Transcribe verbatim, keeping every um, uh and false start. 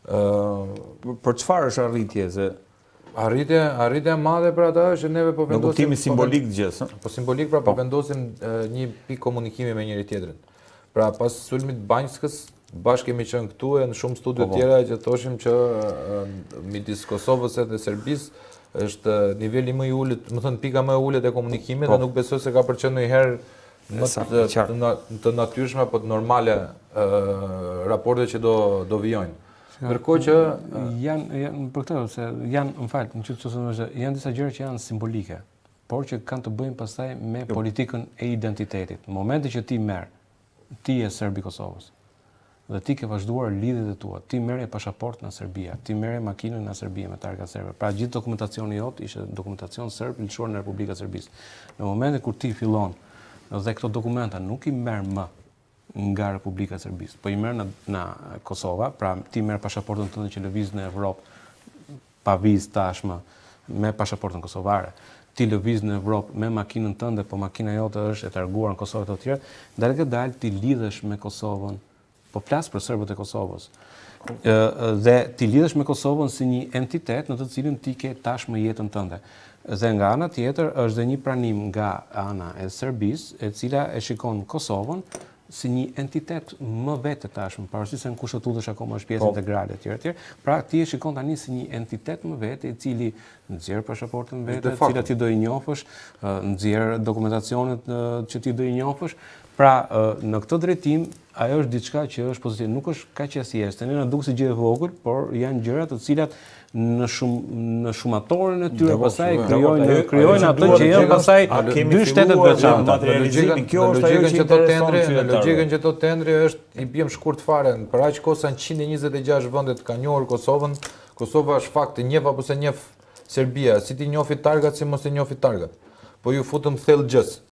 Ë, për çfarë është arritje se arritje arritja e madhe për ata është neve po vendosim. Në kuptimin simbolik të gjës, Po simbolik pra po vendosim një pikë komunikimi me njëri tjetrin. Pra pas sulmit Banjskës bashkë kemi qenë këtu e në shumë studio të tjera që thoshim që midis Kosovës dhe Serbisë është niveli më i ulët, më thënë pika më e ulët e komunikimit dhe nuk besoj se ka përqenë ndonjëherë më të, të natyrshme apo të normale raporte që do do vijojnë. Ndërkohë që janë janë për këtë se janë, më fal, në çështë që janë disa gjëra që janë simbolike, por që kanë të bëjnë pastaj me politikën e identitetit. Në momentin që ti merr, ti je serb i Kosovës dhe ti ke vazhduar lidhjet e tua, ti merre pasaportë në Serbia, ti merre makinën në Serbi me targa serbe. Pra gjithë dokumentacioni jot ishte dokumentacion serb i lëshuar në Republikën e Serbisë. Në momentin kur ti fillon dhe këto dokumenta nuk i merr më nga Republika e Serbisë, po i merr në, në Kosova, pra ti merr pasaportën tënde që lëviz në Evropë pa vizë tashmë me pasaportën kosovare. Ti lëviz në Evropë me makinën tënde, po makina jote është e targuar në Kosovë të tjerë, dalë këtë dalë ti lidhesh me Kosovën, po flas për serbët e Kosovës. Dhe ti lidhesh me Kosovën si një entitet në të cilin ti ke tashmë jetën tënde. Dhe nga ana tjetër është dhe një pranim nga ana e Serbisë, e cila e shikon Kosovën si një entitet më vete tashmë, pavarësisht se në kushtetutë akoma është pjesë integrale etj etj. Pra ti e shikon tani si një entitet më vete i cili nxjerr pasaportën vete, të cilat ti do i njohësh, nxjerr dokumentacionet që ti do i njohësh. Pra në këtë drejtim ajo është diçka që është pozitive, nuk është kaq e thjeshtë. Ne na duk si gjë e vogël, por janë gjëra të cilat në shumë në shumatorën e tyre pastaj krijojnë krijojnë atë që janë pastaj dy shtetet veçanta. Materializimin, kjo është ajo që thotë Endri, në logjikën që thotë Endri është i bjem shkurt fare. Për aq kohë sa njëqind e njëzet e gjashtë vende ka njohur Kosovën, Kosova është fakt të njeh apo se njeh Serbia, si ti njohit targat si mos e njohit targat. Po ju futëm thellë gjës.